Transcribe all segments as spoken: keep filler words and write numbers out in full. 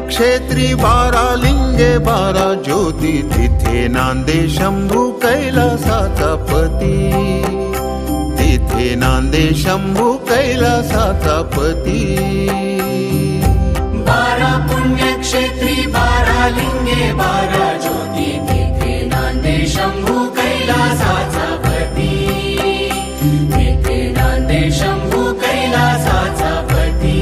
पुण्यक्षेत्री बारा लिंगे बारा ज्योती, तिथे नांदे शंभू कैलासाचा पती, तिथे नांदे शंभू कैलासाचा पती। बारा पुण्यक्षेत्री बारा लिंगे बारा ज्योती, तिथे नांदे शंभू कैलासाचा पती, तिथे नांदे शंभू कैलासाचा पती।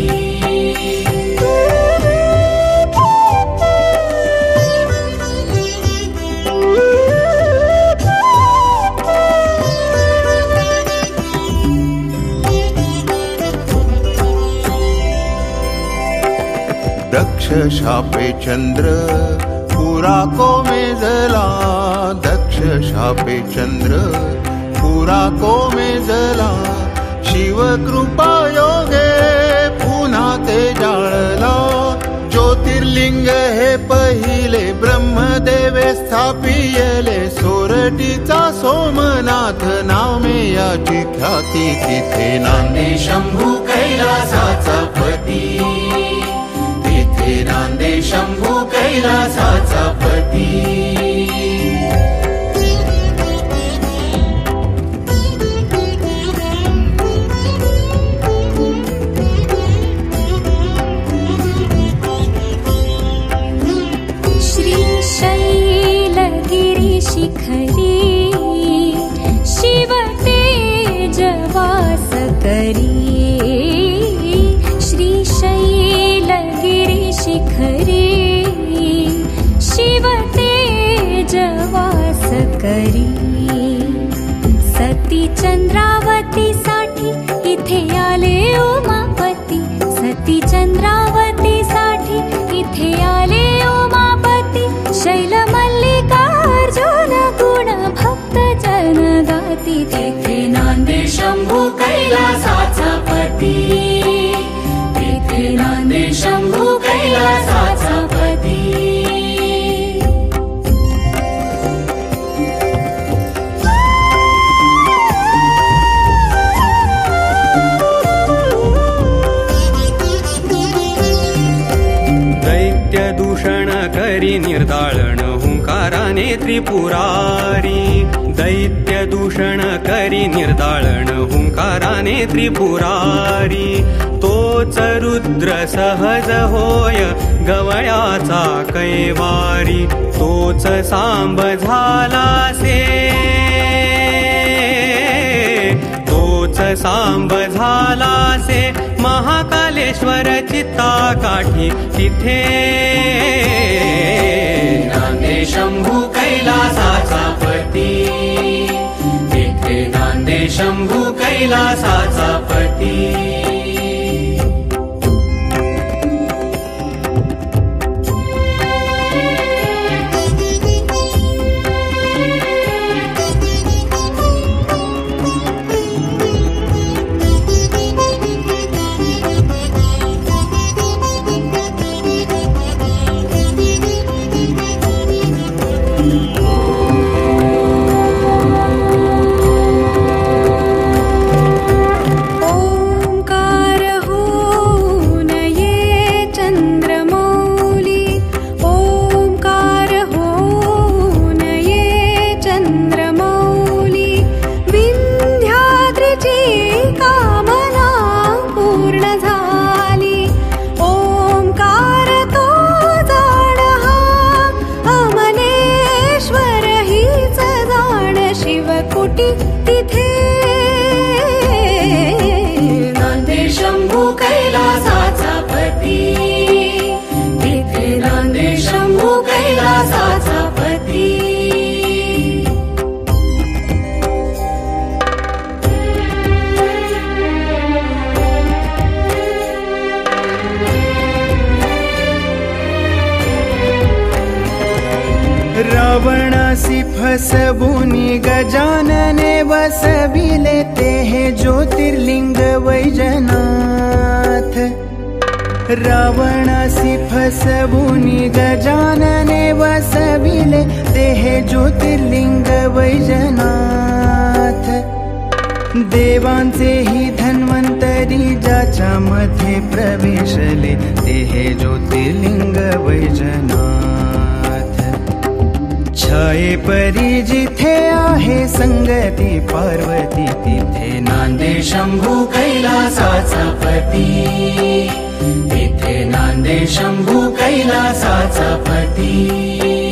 दक्ष शापे चंद्र पुरा को मेजला, दक्ष शापे चंद्र पुरा को मेजला, शिव कृपा योगे पुन्हा ते जाळला। ज्योतिर्लिंग हे पहिले ब्रह्मदेवे स्थापियले, सोरठीचा सोमनाथ नामे याची ख्याती, तिथे नांदे शंभू कैलासाचा पती, तिथे नांदे शंभू कैलासाचा पती। शिखरी शिव तेज वास करी, श्रीशैलगिरी शिखरी शिव तेज वास करी। सती चंद्रावती साठी इथे आले उमापती, सती चंद्रावती साठी इथे आले उमापती। शैल मल्लिकार्जुन गुण भक्त जन गाती, तिथे नांदे शंभू कैलासाचा पती, तिथे नांदे शंभू कैलासाचा पती। दैत्य दूषण करी निर्दाळण हुंकाराने त्रिपुरारी, दैत्य दूषण करी निर्दाळण हुंकाराने त्रिपुरारी। तोच रुद्र सहज होय गवयाचा कैवारी, तोच सांब झालासे, तोच सांब झालासे महाकालेश्वर चित्ता काठी, तिथे नांदे शंभू कैलासाचा पती, तिथे नांदे शंभू कैलासाचा पती। रावणासी फसवुनी गजानने बसविले, ते हे ज्योतिर्लिंग वैजनाथ। रावणासी फसवुनी गजानने बसविले, ते हे ज्योतिर्लिंग वैजनाथ। देवांचे ही धन्वंतरी करी ज्याच्या मध्ये प्रवेशले ते हे ज्योतिर्लिंग वैजनाथ. छाये परी जिथे आहे संगती पार्वती तिथे नांदे शंभू कैलासाचा पती. तिथे नांदे शंभू कैलासाचा पती.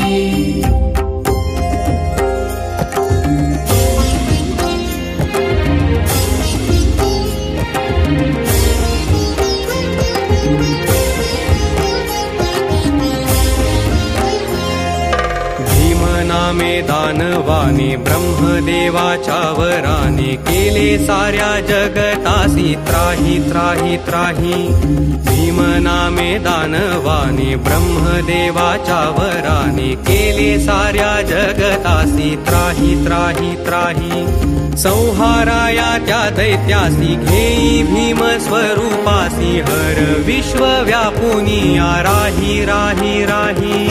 नामे दानवाने ब्रह्मदेवाच्या वराने केले साऱ्या जगतासी त्राही त्राही त्राही. भीम नामे दानवाने ब्रह्मदेवाच्या वराने केले साऱ्या जगतासी त्राही त्राही त्राही. संहाराया त्या दैत्यासी घेई भीम स्वरूपासी हर विश्व व्यापुनिया राही राही राही.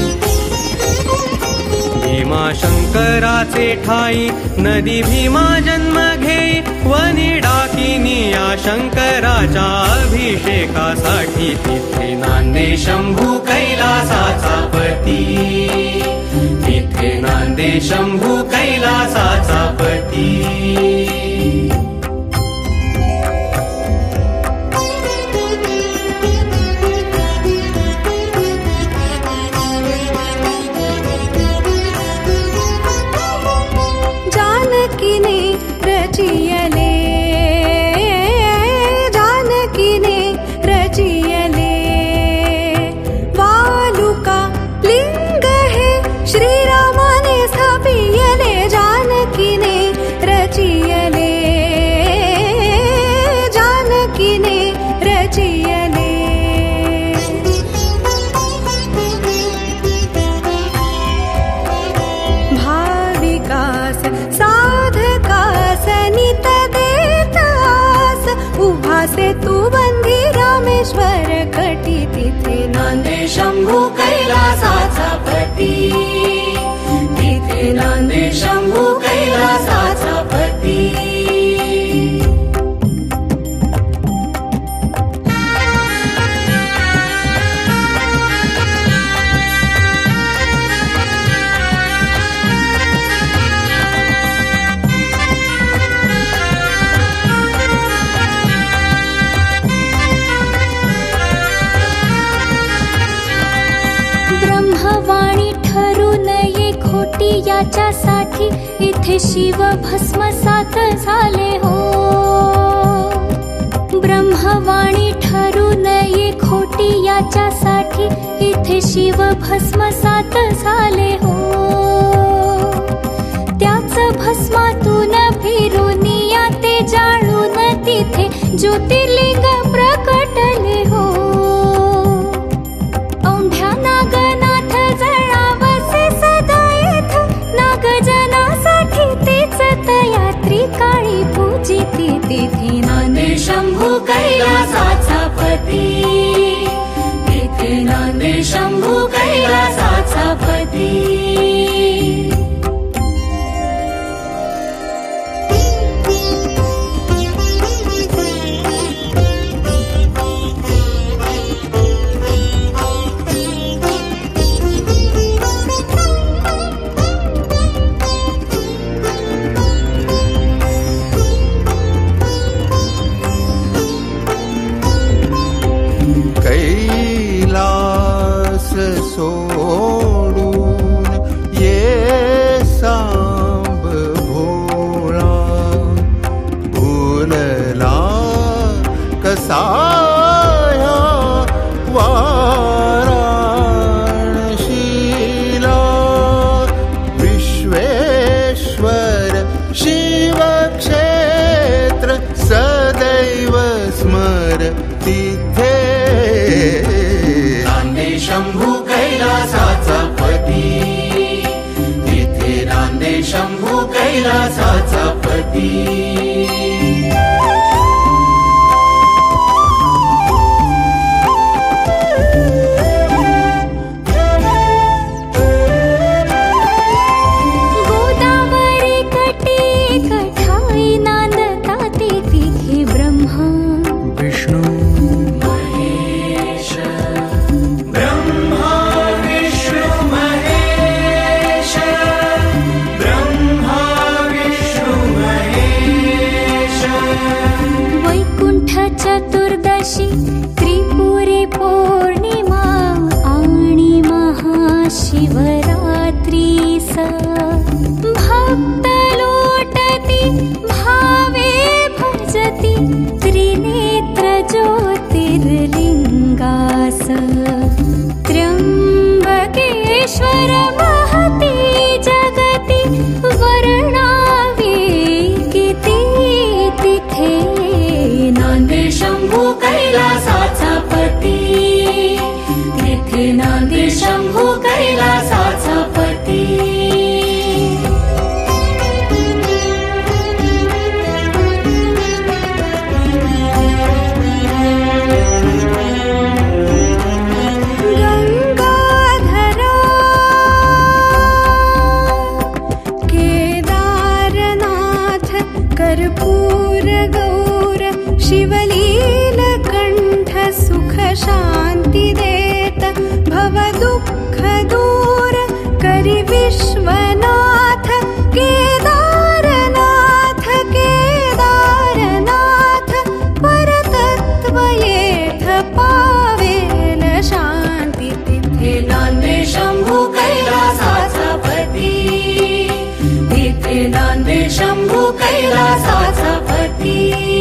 भीमा शंकराचे ठाई नदी भीमा जन्म घेई वनी डाकिनिया शंकराच्या अभिषेकासाठी तिथे नांदे शंभू कैलासाचा पती. तिथे नांदे शंभू कैलासाचा पती. रचियले जानकीने रचियले वालुका लिंग हे श्रीरामाने स्थापियले. जानकीने रचियले जानकीने रचियले. भाविकास साधकास नित देतास उभासे तू बंदी रामेश्वर कटी. तिथे नांदे शंभू कैलासाचा पती. तिथे नांदे शंभू कैलासाचा पती. ब्रह्मवाणी ठरू नये खोटी याच्यासाठी इथे शिव भस्मसात झाले हो. ब्रह्मवाणी ठरू नये खोटी याच्यासाठी इथे शिव भस्मसात झाले हो. त्याच भस्मातून फिरून या ते जाळून तिथे ज्योतिर्लिंग प्रकटले हो. औंढ्या नागनाथ जळावसे सदा येथ नागजनासाठी तेच तयात्री काळी पूजिती. तिथे नांदे शंभू कैलासाचा पती. तिथे नांदे शंभू कैलासाचा पती. कैलास सोडून ये सांब भोळा भूलला कसा ह्या वाराणशीला. विश्वेश्वर शिवक्षेत्र सदैव स्मर तिथे. नांदे शंभू कैलासाचा पती. तिथे नांदे शंभू कैलासाचा पती. गोदावरी कटी कठाई नांदता ते तिथे ब्रह्मा. रात्रीस भक्त लोटती भावे भजती त्रिनेत्र ज्योतिर्लिंगास त्र्यंबकेश्वर महती जगती वर्णावे किती तिथे नांदे शंभू कैलासाचा पती तिथे नांदे शंभू कैलासाचा पती गंगाधरा केदारनाथ कर्पूर गौर शिवलीलकंठ सुख शांती देत भव दुःख दूर करी विश्वनाथ केदारनाथ केदारनाथ परतत्व येथ पावेल शांती तिथे नांदे शंभू कैलासाचा पती तिथे नांदे शंभू कैलासाचा पती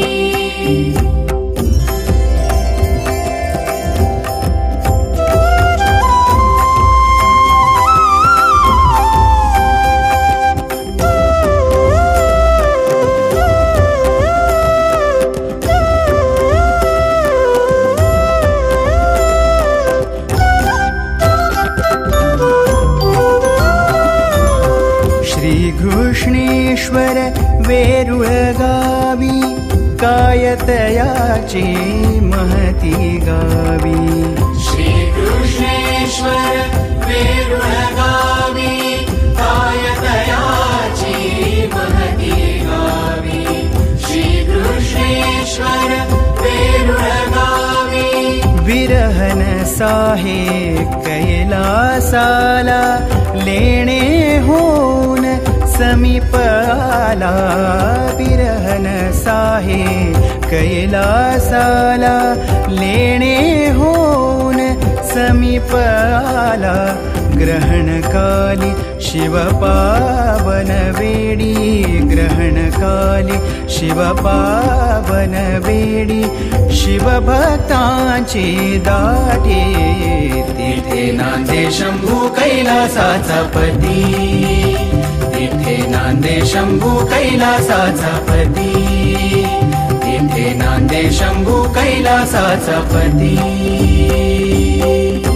श्रीकृष्णेश्वर वेरुळगावी कायतयाची महती गावी श्रीकृष्णेश्वर वेरुळगावी कायतयाची महती गावी श्रीकृष्णेश्वर वेरुळगावी विरहन साहे कैलासाला लेणे होऊन समीप आला विरहन साहे कैलासाला लेणे होऊन समीप आला ग्रहणकाली शिवपावन वेडी ग्रहणकाली शिवपावन वेडी शिवभक्तांची दाटे तिथे नांदे शंभू कैलासाचा पती तिथे नांदे शंभू कैलासाचा पती तिथे नांदे शंभू कैलासाचा पती